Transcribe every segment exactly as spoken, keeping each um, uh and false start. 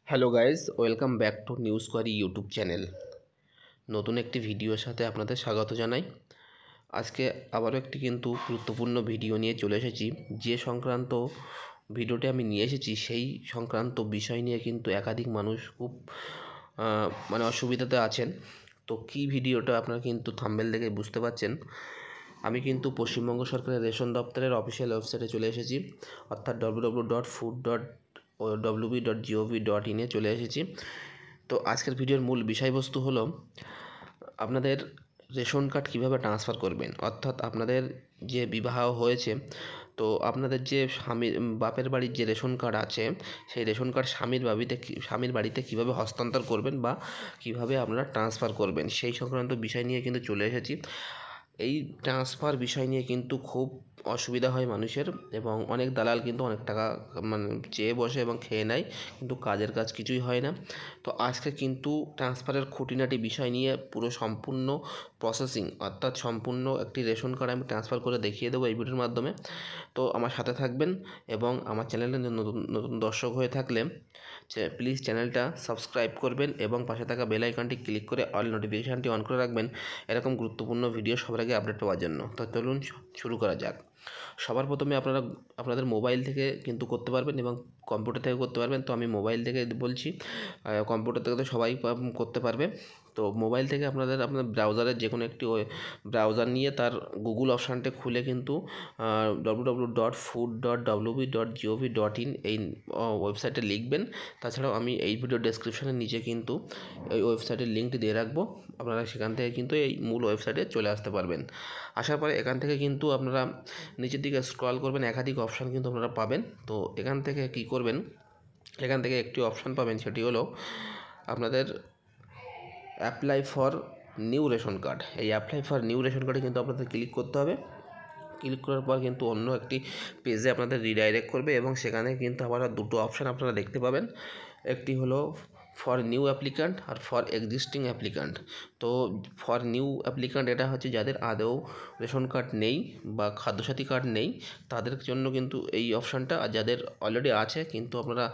Hello guys, welcome back to News Query YouTube channel. নতুন একটি ভিডিওর সাথে আপনাদের স্বাগত জানাই। আজকে আবারও একটি কিন্তু গুরুত্বপূর্ণ ভিডিও নিয়ে চলে এসেছি। যে সংক্রান্ত ভিডিওটি আমি নিয়ে এসেছি সেই সংক্রান্ত বিষয় নিয়ে কিন্তু একাধিক মানুষ খুব মানে অসুবিধাতে আছেন। তো কী ভিডিওটা আপনারা কিন্তু থাম্বনেল দেখে বুঝতে পারছেন। আমি কিন্তু পশ্চিমবঙ্গ সরকারের রেশন দপ্তরের অফিসিয়াল ওয়েবসাইটে চলে এসেছি, অর্থাৎ W W W dot food dot WB dot GOV ডট ইনে চলে এসেছি। তো আজকের ভিডিওর মূল বিষয়বস্তু হলো আপনাদের রেশন কার্ড কীভাবে ট্রান্সফার করবেন। অর্থাৎ আপনাদের যে বিবাহ হয়েছে, তো আপনাদের যে স্বামীর বাপের বাড়ির যে রেশন কার্ড আছে, সেই রেশন কার্ড স্বামীর বাড়িতে স্বামীর বাড়িতে কীভাবে হস্তান্তর করবেন বা কীভাবে আপনারা ট্রান্সফার করবেন সেই সংক্রান্ত বিষয় নিয়ে কিন্তু চলে এসেছি। এই ট্রান্সফার বিষয় নিয়ে কিন্তু খুব অসুবিধা হয় মানুষের, এবং অনেক দালাল কিন্তু অনেক টাকা মানে চেয়ে বসে এবং খেয়ে নেয়, কিন্তু কাজের কাজ কিছুই হয় না। তো আজকে কিন্তু ট্রান্সফারের খুঁটিনাটি বিষয় নিয়ে পুরো সম্পূর্ণ প্রসেসিং, অর্থাৎ সম্পূর্ণ একটি রেশন কার্ড আমি ট্রান্সফার করে দেখিয়ে দেবো এই ভিডিওর মাধ্যমে। তো আমার সাথে থাকবেন, এবং আমার চ্যানেলে নতুন নতুন দর্শক হয়ে থাকলে প্লিজ চ্যানেলটা সাবস্ক্রাইব করবেন এবং পাশে থাকা বেল আইকনটি ক্লিক করে অল নোটিফিকেশানটি অন করে রাখবেন এরকম গুরুত্বপূর্ণ ভিডিও সবার আগে আপডেট পাওয়ার জন্য। তো চলুন শুরু করা যাক। সবার প্রথমে আপনারা আপনাদের মোবাইল থেকে কিন্তু করতে পারবেন এবং কম্পিউটার থেকে করতে পারবেন। তো আমি মোবাইল থেকে বলছি, কম্পিউটার থেকে তো সবাই করতে পারবে। তো মোবাইল থেকে আপনাদের আপনার ব্রাউজারের যে কোনো একটি ব্রাউজার নিয়ে তার গুগল অপশানটা খুলে কিন্তু W W W dot food dot WB dot GOV dot in এই ওয়েবসাইটে লিখবেন। তাছাড়াও আমি এই ভিডিও ডেসক্রিপশানের নিচে কিন্তু এই ওয়েবসাইটের লিঙ্কটি দিয়ে রাখবো, আপনারা সেখান থেকে কিন্তু এই মূল ওয়েবসাইটে চলে আসতে পারবেন। আসার পরে এখান থেকে কিন্তু আপনারা নিচের দিকে স্ক্রল করবেন, একাধিক অপশান কিন্তু আপনারা পাবেন। তো এখান থেকে কি করবেন, এখান থেকে একটি অপশান পাবেন, সেটি হলো আপনাদের apply for new ration card. এই অ্যাপ্লাই ফর নিউ রেশন কার্ডে কিন্তু আপনাদের ক্লিক করতে হবে। ক্লিক করার পর কিন্তু অন্য একটি পেজে আপনাদের রিডাইরেক্ট করবে, এবং সেখানে কিন্তু আবার দুটো অপশান আপনারা দেখতে পাবেন। একটি হলো ফর নিউ অ্যাপ্লিক্যান্ট আর ফর এক্সিস্টিং অ্যাপ্লিক্যান্ট। তো ফর নিউ অ্যাপ্লিক্যান্ট এটা হচ্ছে যাদের আদৌ রেশন কার্ড নেই বা খাদ্যসাথী কার্ড নেই তাদের জন্য কিন্তু এই অপশানটা, আর যাদের অলরেডি আছে কিন্তু আপনারা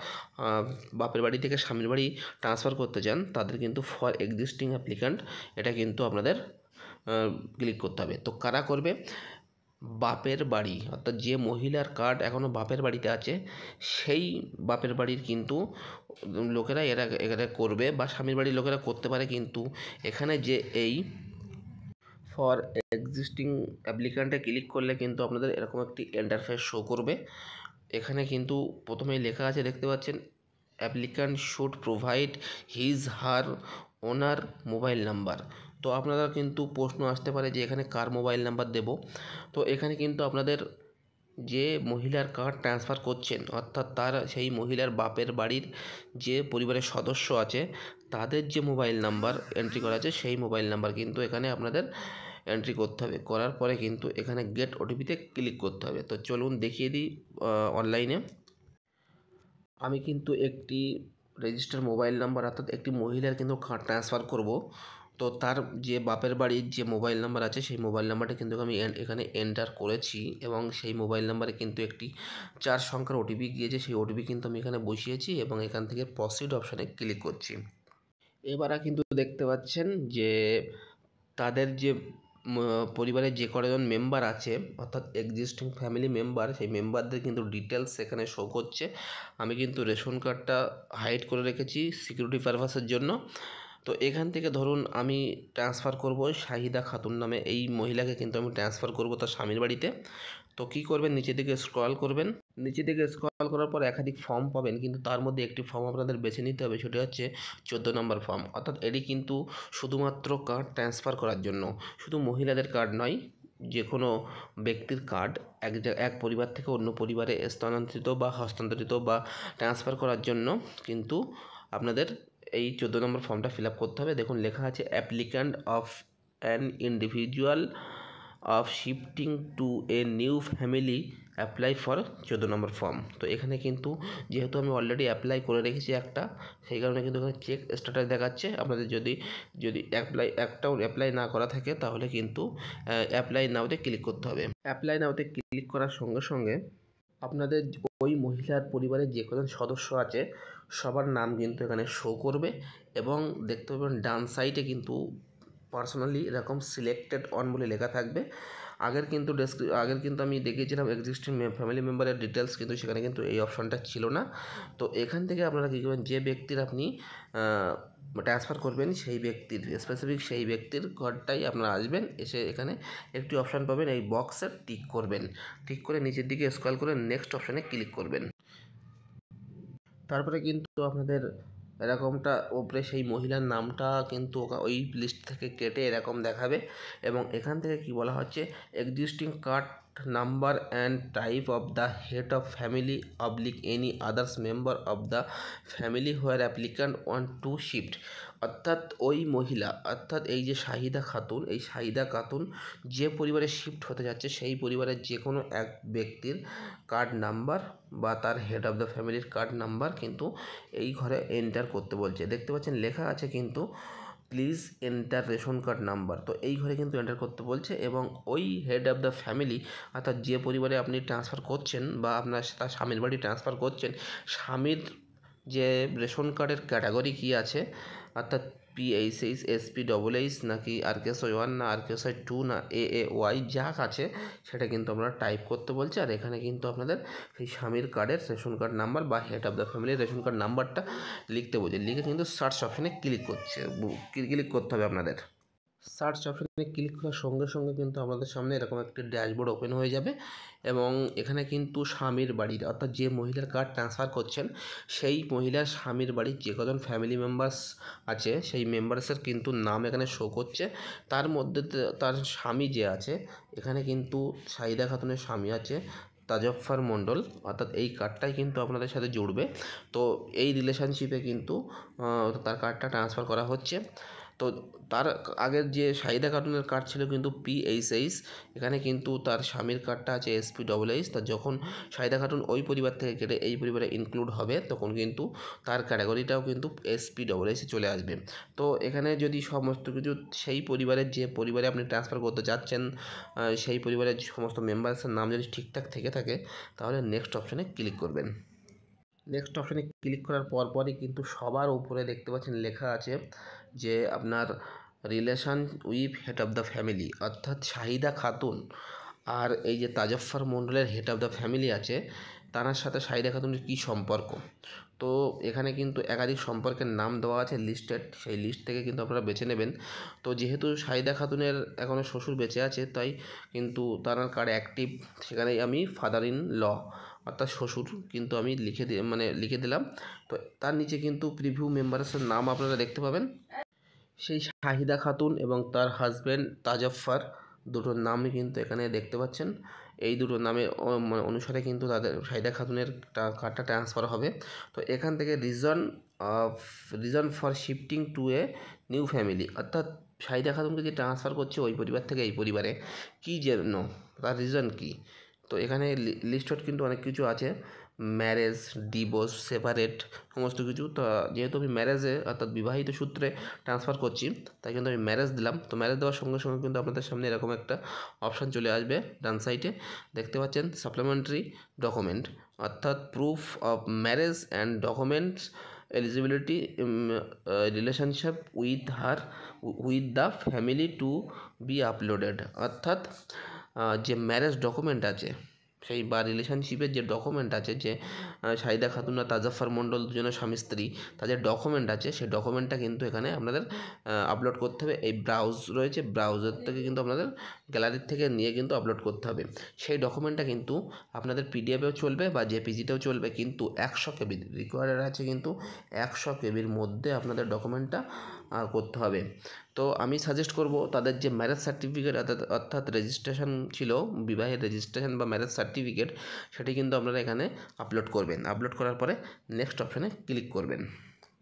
বাপের বাড়ি থেকে স্বামীর বাড়ি ট্রান্সফার করতে চান তাদের কিন্তু ফর এক্সিস্টিং অ্যাপ্লিক্যান্ট এটা কিন্তু আপনাদের ক্লিক করতে হবে। তো কারা করবে, বাপের বাড়ি, অর্থাৎ যে মহিলার কার্ড এখনও বাপের বাড়িতে আছে সেই বাপের বাড়ির কিন্তু লোকেরা এরা এরা করবে, বা স্বামীর বাড়ির লোকেরা করতে পারে। কিন্তু এখানে যে এই ফর এক্সিস্টিং অ্যাপ্লিক্যান্টে ক্লিক করলে কিন্তু আপনাদের এরকম একটি ইন্টারফেস শো করবে। এখানে কিন্তু প্রথমেই লেখা আছে, দেখতে পাচ্ছেন, applicant should provide his her owner mobile number. তো আপনারা কিন্তু প্রশ্ন আসতে পারে যে এখানে কার মোবাইল নাম্বার দেব। তো এখানে কিন্তু আপনাদের যে মহিলার কার্ড ট্রান্সফার করছেন, অর্থাৎ তার সেই মহিলার বাপের বাড়ির যে পরিবারের সদস্য আছে তাদের যে মোবাইল নাম্বার এন্ট্রি করা আছে সেই মোবাইল নাম্বার কিন্তু এখানে আপনাদের এন্ট্রি করতে হবে। করার পরে কিন্তু এখানে গেট ওটিপিতে ক্লিক করতে হবে। তো চলুন দেখিয়ে দিই অনলাইনে। আমি কিন্তু একটি রেজিস্টার মোবাইল নাম্বার, অর্থাৎ একটি মহিলার কিন্তু কার্ড ট্রান্সফার করব। তো তার যে বাপের বাড়ির যে মোবাইল নাম্বার আছে সেই মোবাইল নাম্বারটা কিন্তু আমি এখানে এন্টার করেছি, এবং সেই মোবাইল নাম্বারে কিন্তু একটি চার সংখ্যার ওটিপি গিয়েছে। সেই ওটিপি কিন্তু আমি এখানে বসিয়েছি এবং এখান থেকে প্রসিড অপশানে ক্লিক করছি। এবারে কিন্তু দেখতে পাচ্ছেন যে তাদের যে পরিবারের যে কজন মেম্বার আছে, অর্থাৎ এক্সিস্টিং ফ্যামিলি মেম্বার, সেই মেম্বারদের কিন্তু ডিটেলস এখানে শো করছে। আমি কিন্তু রেশন কার্ডটা হাইড করে রেখেছি সিকিউরিটি পারপাসের জন্য। তো এখান থেকে ধরুন আমি ট্রান্সফার করব শাহিদা খাতুন নামে এই মহিলাকে কিন্তু আমি ট্রান্সফার করব তার স্বামীর বাড়িতে। তো কী করবেন, নিচের দিকে স্ক্রল করবেন। নিচের দিকে স্ক্রল করার পর একাধিক ফর্ম পাবেন, কিন্তু তার মধ্যে একটি ফর্ম আপনাদের বেছে নিতে হবে, সেটি হচ্ছে চোদ্দো নম্বর ফর্ম। অর্থাৎ এটি কিন্তু শুধুমাত্র কার্ড ট্রান্সফার করার জন্য, শুধু মহিলাদের কার্ড নয়, যে কোনো ব্যক্তির কার্ড এক এক পরিবার থেকে অন্য পরিবারে স্থানান্তরিত বা হস্তান্তরিত বা ট্রান্সফার করার জন্য কিন্তু আপনাদের এই চোদ্দো নম্বর ফর্মটা ফিল আপ করতে হবে। দেখুন লেখা আছে applicant of an individual of shifting to a new family apply for চোদ্দো নম্বর ফর্ম। তো এখানে কিন্তু যেহেতু আমি অলরেডি অ্যাপ্লাই করে রেখেছি একটা, সেই কারণে কিন্তু এখানে চেক স্ট্যাটাস দেখাচ্ছে। আপনাদের যদি যদি অ্যাপ্লাই একটাও অ্যাপ্লাই না করা থাকে তাহলে কিন্তু অ্যাপ্লাই নাওতে ক্লিক করতে হবে। অ্যাপ্লাই নাওতে ক্লিক করার সঙ্গে সঙ্গে আপনাদের ওই মহিলার পরিবারে যে কজন সদস্য আছে সবার নাম কিন্তু এখানে শো করবে এবং দেখতে পাবেন ডান সাইডে কিন্তু পার্সোনালি এরকম সিলেক্টেড অন বলে লেখা থাকবে। আগের কিন্তু ডেসক্রি আগের কিন্তু আমি দেখিয়েছিলাম এক্সিস্টিং ফ্যামিলি মেম্বারের ডিটেলস, কিন্তু সেখানে কিন্তু এই অপশানটা ছিল না। তো এখান থেকে আপনারা কী করবেন, যে ব্যক্তির আপনি ট্রান্সফার করবেন সেই ব্যক্তির স্পেসিফিক সেই ব্যক্তির ঘরটাই আপনারা আসবেন, এসে এখানে একটি অপশান পাবেন, এই বক্সে টিক করবেন। টিক করে নিচের দিকে স্ক্রল করে নেক্সট অপশানে ক্লিক করবেন। তারপরে কিন্তু আপনাদের এরকমটা ওপরে সেই মহিলার নামটা কিন্তু ওই লিস্ট থেকে কেটে এরকম দেখাবে এবং এখান থেকে কি বলা হচ্ছে, existing card number and type of the head of family oblique any others member of the family where applicant want to shift. অর্থাৎ ওই মহিলা অর্থাৎ এই যে শাহিদা খাতুন, এই শাহিদা খাতুন যে পরিবারে শিফট হতে যাচ্ছে সেই পরিবারের যে কোনো এক ব্যক্তির কার্ড নাম্বার বা তার হেড অফ দ্য ফ্যামিলির কার্ড নাম্বার কিন্তু এই ঘরে এন্টার করতে বলছে। দেখতে পাচ্ছেন লেখা আছে কিন্তু please enter ration card number, তো এই ঘরে কিন্তু এন্টার করতে বলছে এবং ওই হেড অফ দ্য ফ্যামিলি অর্থাৎ যে পরিবারে আপনি ট্রান্সফার করছেন বা আপনার তার স্বামীর বাড়ি ট্রান্সফার করছেন, স্বামীর যে রেশন কার্ডের ক্যাটাগরি কী আছে অর্থাৎ P H H S P double H নাকি R K S Y one না R K S Y two না এ এ ওয়াই যা আছে সেটা কিন্তু আপনারা টাইপ করতে বলছে। আর এখানে কিন্তু আপনাদের সেই স্বামীর কার্ডের রেশন কার্ড নাম্বার বা হেড অফ দ্য ফ্যামিলির রেশন কার্ড নাম্বারটা লিখতে বলছে। লিখে কিন্তু সার্চ অপশানে ক্লিক করছে ক্লিক করতে হবে আপনাদের। সার্চ অপশানে ক্লিক করার সঙ্গে সঙ্গে কিন্তু আমাদের সামনে এরকম একটি ড্যাশবোর্ড ওপেন হয়ে যাবে এবং এখানে কিন্তু স্বামীর বাড়ির অর্থাৎ যে মহিলার কার্ড ট্রান্সফার করছেন সেই মহিলার স্বামীর বাড়ির যে কজন ফ্যামিলি মেম্বার্স আছে সেই মেম্বার্সের কিন্তু নাম এখানে শো করছে। তার মধ্যে তার স্বামী যে আছে, এখানে কিন্তু শাহিদা খাতুনের স্বামী আছে তাজফফর মণ্ডল, অর্থাৎ এই কার্ডটাই কিন্তু আপনাদের সাথে জুড়বে। তো এই রিলেশনশিপে কিন্তু তার কার্ডটা ট্রান্সফার করা হচ্ছে। তো তার আগের যে শাহিদা খাতুনের কার্ড ছিল কিন্তু পি এইচ এইচ, এখানে কিন্তু তার স্বামীর কার্ডটা আছে এস পি ডবল এইচ। তা যখন শাহিদা খাতুন ওই পরিবার থেকে কেটে এই পরিবারে ইনক্লুড হবে তখন কিন্তু তার ক্যাটাগরিটাও কিন্তু এস পি ডবল এইচে চলে আসবে। তো এখানে যদি সমস্ত কিছু সেই পরিবারের যে পরিবারে আপনি ট্রান্সফার করতে যাচ্ছেন সেই পরিবারের সমস্ত মেম্বার্সের নাম যদি ঠিকঠাক থেকে থাকে তাহলে নেক্সট অপশানে ক্লিক করবেন। নেক্সট অপশানে ক্লিক করার পরপরই কিন্তু সবার উপরে দেখতে পাচ্ছেন লেখা আছে যে আপনার relation with head of the family, অর্থাৎ শাহিদা খাতুন আর এই যে তাজফফর মণ্ডলের হেড অফ দ্য ফ্যামিলি আছে তার সাথে শাহিদা খাতুনের কী সম্পর্ক। তো এখানে কিন্তু একাধিক সম্পর্কের নাম দেওয়া আছে লিস্টেড, সেই লিস্ট থেকে কিন্তু আপনারা বেছে নেবেন। তো যেহেতু শাহিদা খাতুনের এখনও শ্বশুর বেঁচে আছে তাই কিন্তু তার কার্ড অ্যাক্টিভ, সেখানেই আমি ফাদার ইন ল অর্থাৎ শ্বশুর কিন্তু আমি লিখে দিয়ে মানে লিখে দিলাম। তো তার নিচে কিন্তু প্রিভিউ মেম্বার্সের নাম আপনারা দেখতে পাবেন, সেই শাহিদা খাতুন এবং তার হাজব্যান্ড তাজফফর দুটোর নামই কিন্তু এখানে দেখতে পাচ্ছেন। এই দুটো নামের অনুসারে কিন্তু তাদের শাহিদা খাতুনের কার্ডটা ট্রান্সফার হবে। তো এখান থেকে reason of reason for shifting to a new family, অর্থাৎ শাহিদা খাতুনকে যে ট্রান্সফার করছে ওই পরিবার থেকে এই পরিবারে কী জন্য, তার রিজন কী। তো এখানে লিস্টেড কিন্তু অনেক কিছু আছে, ম্যারেজ, ডিভোর্স, সেপারেট সমস্ত কিছু। তো যেহেতু আমি ম্যারেজে অর্থাৎ বিবাহিত সূত্রে ট্রান্সফার করছি তাই কিন্তু আমি ম্যারেজ দিলাম। তো ম্যারেজ দেওয়ার সঙ্গে সঙ্গে কিন্তু আপনাদের সামনে এরকম একটা অপশান চলে আসবে ডান সাইডে দেখতে পাচ্ছেন সাপ্লিমেন্টারি ডকুমেন্ট, অর্থাৎ proof of marriage and documents eligibility relationship with her with the family to be uploaded, অর্থাৎ যে ম্যারেজ ডকুমেন্ট আছে সেই বা রিলেশনশিপের যে ডকুমেন্ট আছে, যে শাহিদা খাতুন আর তাজফফর মণ্ডল দুজনের স্বামী স্ত্রী তাদের ডকুমেন্ট আছে সেই ডকুমেন্টটা কিন্তু এখানে আপনাদের আপলোড করতে হবে। এই ব্রাউজ রয়েছে, ব্রাউজার থেকে কিন্তু আপনাদের গ্যালারির থেকে নিয়ে কিন্তু আপলোড করতে হবে। সেই ডকুমেন্টটা কিন্তু আপনাদের পিডিএফেও চলবে বা জেপিজিতেও চলবে, কিন্তু একশো কেবি রিকোয়ার্ড আছে, কিন্তু একশো কেবির মধ্যে আপনাদের ডকুমেন্টটা করতে হবে। তো আমি সাজেস্ট করব তাদের যে ম্যারেজ সার্টিফিকেট অর্থাৎ অর্থাৎ রেজিস্ট্রেশন ছিল, বিবাহের রেজিস্ট্রেশন বা ম্যারেজ সার্টিফিকেট, সেটি কিন্তু আপনারা এখানে আপলোড করবেন। আপলোড করার পরে নেক্সট অপশানে ক্লিক করবেন।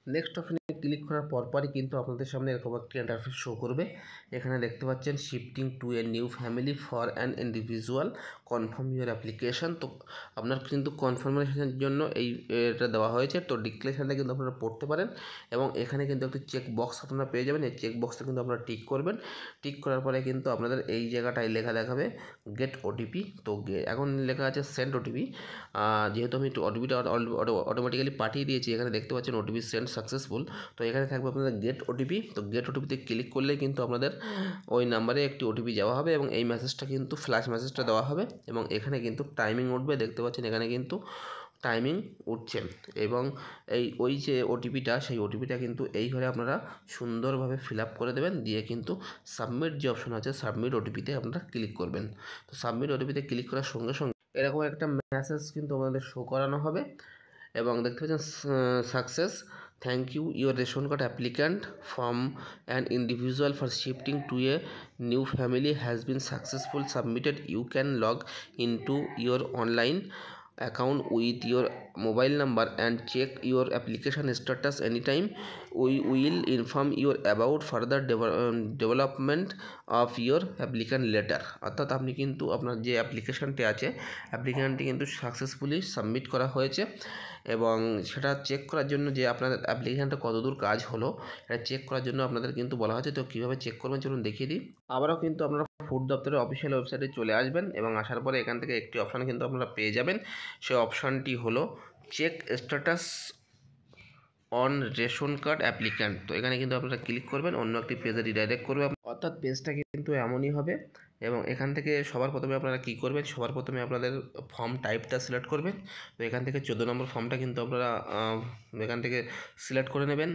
নেক্সট অপশনে ক্লিক করার পরপরই কিন্তু আপনাদের সামনে এরকম একটি ইন্টারফেস শো করবে। এখানে দেখতে পাচ্ছেন shifting to a new family for an individual, confirm your application. তো আপনার কিন্তু কনফার্মেশনের জন্য এই এটা দেওয়া হয়েছে। তো ডিক্লারেশনটা কিন্তু আপনারা পড়তে পারেন এবং এখানে কিন্তু একটি চেক বক্স আপনারা পেয়ে যাবেন। এই চেক বক্সটা কিন্তু আপনারা টিক করবেন। টিক করার পরে কিন্তু আপনাদের এই জায়গাটায় লেখা দেখাবে গেট ওটিপি। তো এখন লেখা আছে সেন্ড ওটিপি। যেহেতু আমি ওটিপিটা অটোমেটিক্যালি পাঠিয়ে দিয়েছি, এখানে দেখতে পাচ্ছেন ওটিপি সেন্ড সাকসেসফুল। তো এখানে থাকবে আপনাদের গেট ওটিপি। তো গেট ওটিপিতে ক্লিক করলে কিন্তু আপনাদের ওই নাম্বারে একটি ওটিপি যাওয়া হবে এবং এই মেসেজটা কিন্তু ফ্ল্যাশ মেসেজটা দেওয়া হবে এবং এখানে কিন্তু টাইমিং উঠবে। দেখতে পাচ্ছেন এখানে কিন্তু টাইমিং উঠছে এবং এই ওই যে ওটিপিটা, সেই ওটিপিটা কিন্তু এই ঘরে আপনারা সুন্দরভাবে ফিল আপ করে দেবেন। দিয়ে কিন্তু সাবমিট যে অপশন আছে, সাবমিট ওটিপিতে আপনারা ক্লিক করবেন। তো সাবমিট ওটিপিতে ক্লিক করার সঙ্গে সঙ্গে এরকম একটা মেসেজ কিন্তু আমাদের শো করানো হবে এবং দেখতে পাচ্ছেন success, thank you your ration card applicant from an individual for shifting to a new family has been successful submitted, you can log in to your online account with your mobile number and check your application status anytime. We will inform you about further development of your application later. অর্থাৎ আপনি কিন্তু আপনার যে অ্যাপ্লিকেশনটি আছে, অ্যাপ্লিকেশনটি কিন্তু successfully submit করা হয়েছে এবং সেটা চেক করার জন্য যে আপনাদের অ্যাপ্লিকেশনটা কতদূর কাজ হলো এটা চেক করার জন্য আপনাদের কিন্তু বলা হয়েছে। তো কীভাবে চেক করবেন চলুন দেখিয়ে দিই। আবারও কিন্তু আপনারা ফুড দপ্তরের অফিসিয়াল ওয়েবসাইটে চলে আসবেন এবং আসার পরে এখান থেকে একটি অপশান কিন্তু আপনারা পেয়ে যাবেন। সেই অপশানটি হলো check status on ration card applicant. তো এখানে কিন্তু আপনারা ক্লিক করবেন, অন্য একটি পেজে রিডাইরেক্ট করবে। অর্থাৎ পেজটা কিন্তু এমনই হবে এবং এখান থেকে সবার প্রথমে আপনারা কী করবেন, সবার প্রথমে আপনাদের ফর্ম টাইপটা সিলেক্ট করবেন। তো এখান থেকে চোদ্দো নম্বর ফর্মটা কিন্তু আপনারা এখান থেকে সিলেক্ট করে নেবেন।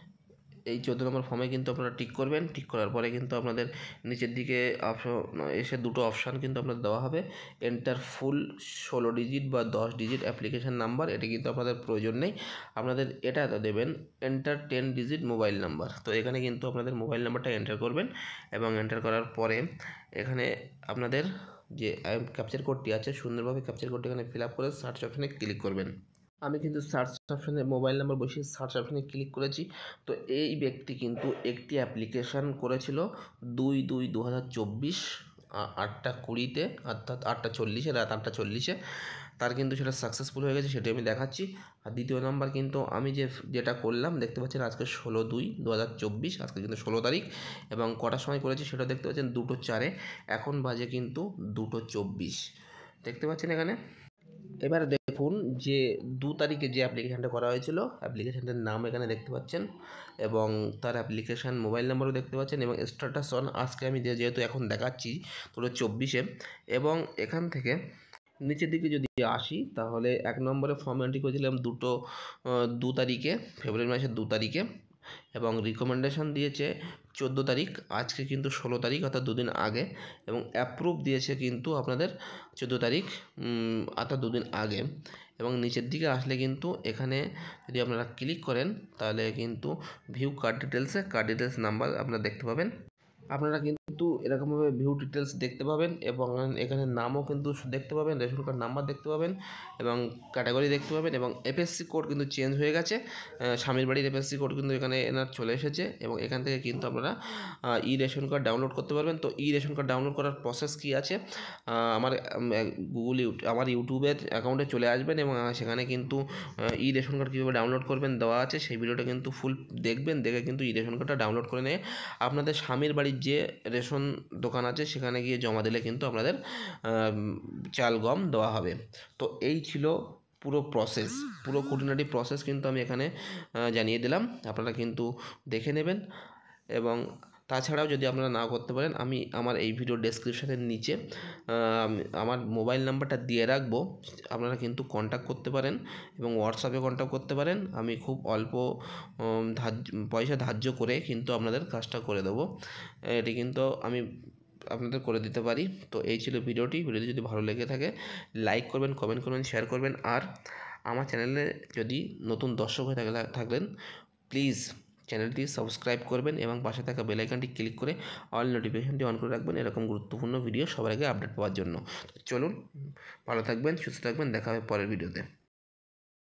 এই চোদ্দো নম্বর ফর্মে কিন্তু আপনারা টিক করবেন। টিক করার পরে কিন্তু আপনাদের নিচের দিকে অপশন এসে দুটো অপশান কিন্তু আপনাদের দেওয়া হবে, এন্টার ফুল ষোলো ডিজিট বা দশ ডিজিট অ্যাপ্লিকেশান নাম্বার। এটি কিন্তু আপনাদের প্রয়োজন নেই, আপনাদের এটা দেবেন enter ten digit mobile number. তো এখানে কিন্তু আপনাদের মোবাইল নাম্বারটা এন্টার করবেন এবং এন্টার করার পরে এখানে আপনাদের যে ক্যাপচার কোডটি আছে সুন্দরভাবে ক্যাপচার কোডটি এখানে ফিল আপ করে সার্চ অপশানে ক্লিক করবেন। আমি কিন্তু সার্চ অপশানে মোবাইল নাম্বার বসিয়ে সার্চ অপশানে ক্লিক করেছি। তো এই ব্যক্তি কিন্তু একটি অ্যাপ্লিকেশান করেছিল দুই দুই দু হাজার চব্বিশ আটটা কুড়িতে, অর্থাৎ আটটা চল্লিশে, রাত আটটা চল্লিশে তার কিন্তু সেটা সাকসেসফুল হয়ে গেছে, সেটা আমি দেখাচ্ছি। আর দ্বিতীয় নাম্বার কিন্তু আমি যে যেটা করলাম দেখতে পাচ্ছেন আজকে ষোলো দুই দু হাজার চব্বিশ, আজকে কিন্তু ষোলো তারিখ এবং কটার সময় করেছি সেটা দেখতে পাচ্ছেন দুটো চারে, এখন বাজে কিন্তু দুটো চব্বিশ দেখতে পাচ্ছেন এখানে। এবারে দেখুন যে দু তারিখে যে অ্যাপ্লিকেশানটা করা হয়েছিল, অ্যাপ্লিকেশানটার নাম এখানে দেখতে পাচ্ছেন এবং তার অ্যাপ্লিকেশান মোবাইল নাম্বারও দেখতে পাচ্ছেন এবং স্ট্যাটাস অন আজকে আমি যেহেতু এখন দেখাচ্ছি পুরো চব্বিশে। এবং এখান থেকে নিচের দিকে যদি আসি তাহলে এক নম্বরে ফর্ম এন্ট্রি করেছিলাম দুটো দু তারিখে, ফেব্রুয়ারি মাসের দু তারিখে এবং রিকমেন্ডেশন দিয়েছে চোদ্দো তারিখ, আজকে কিন্তু ষোলো তারিখ অর্থাৎ দুদিন আগে, এবং অ্যাপ্রুভ দিয়েছে কিন্তু আপনাদের চোদ্দো তারিখ অর্থাৎ দুদিন আগে। এবং নিচের দিকে আসলে কিন্তু এখানে যদি আপনারা ক্লিক করেন তাহলে কিন্তু ভিউ কার্ড ডিটেলসে কার্ড ডিটেলস নাম্বার আপনারা দেখতে পাবেন। আপনারা কিন্তু এরকমভাবে ভিউ ডিটেলস দেখতে পাবেন এবং এখানে নামও কিন্তু দেখতে পাবেন, রেশন কার্ড নাম্বার দেখতে পাবেন এবং ক্যাটাগরি দেখতে পাবেন এবং এফএসসি কোড কিন্তু চেঞ্জ হয়ে গেছে। স্বামীর বাড়ির এফএসসি কোড কিন্তু এখানে এনার চলে এসেছে এবং এখান থেকে কিন্তু আপনারা ই রেশন কার্ড ডাউনলোড করতে পারবেন। তো ই রেশন কার্ড ডাউনলোড করার প্রসেস কী আছে, আমার গুগল আমার ইউটিউবের অ্যাকাউন্টে চলে আসবেন এবং সেখানে কিন্তু ই রেশন কার্ড কীভাবে ডাউনলোড করবেন দেওয়া আছে, সেই ভিডিওটা কিন্তু ফুল দেখবেন, দেখে কিন্তু ই রেশন কার্ডটা ডাউনলোড করে নিয়ে আপনাদের স্বামীর বাড়ির যে রেশন দোকান আছে সেখানে গিয়ে জমা দিলে কিন্তু আপনাদের চাল গম দেওয়া হবে। তো এই ছিল পুরো প্রসেস, পুরো খুঁটিনাটি প্রসেস কিন্তু আমি এখানে জানিয়ে দিলাম, আপনারা কিন্তু দেখে নেবেন। এবং তাছাড়াও যদি আপনারা না করতে পারেন আমি আমার এই ভিডিও ডেসক্রিপশানের নিচে আমার মোবাইল নাম্বারটা দিয়ে রাখবো, আপনারা কিন্তু কন্ট্যাক্ট করতে পারেন এবং হোয়াটসঅ্যাপে কন্ট্যাক্ট করতে পারেন। আমি খুব অল্প ধার্য পয়সা ধার্য করে কিন্তু আপনাদের কাজটা করে দেবো, এটি কিন্তু আমি আপনাদের করে দিতে পারি। তো এই ছিল ভিডিওটি। ভিডিওটি যদি ভালো লেগে থাকে লাইক করবেন, কমেন্ট করবেন, শেয়ার করবেন। আর আমার চ্যানেলে যদি নতুন দর্শক হয়ে থাকলেন প্লিজ চ্যানেলটি সাবস্ক্রাইব করবেন এবং পাশে থাকা বেল আইকনটি ক্লিক করে অল নোটিফিকেশনটি অন করে রাখবেন এরকম গুরুত্বপূর্ণ ভিডিও সবার আগে আপডেট পাওয়ার জন্য। চলুন ভালো থাকবেন, সুস্থ থাকবেন, দেখা হবে পরের ভিডিওতে।